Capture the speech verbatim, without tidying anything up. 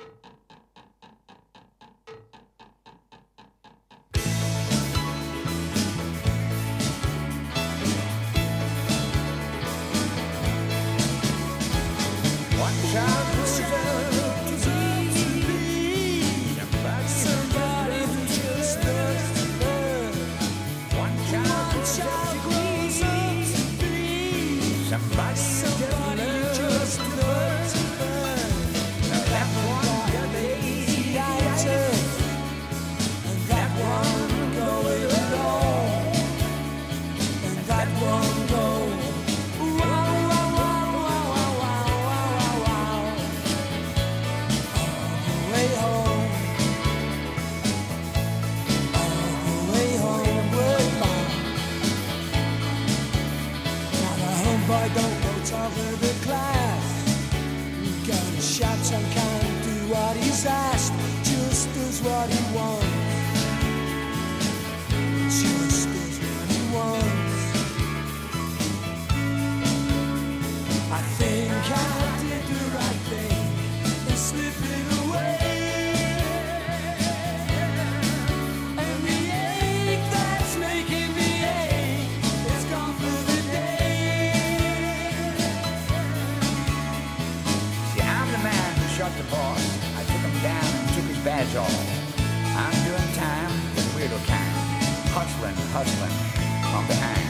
Boy, don't go top of the class. You got a shot and can't do what he's asked. Just does what he wants. Just does what he wants. I think I did the right thing in slipping away. And the ache that's making me ache is gone for the day. Shot the boss. I took him down and took his badge off. I'm doing time with weirdo kind, hustling, hustling from behind.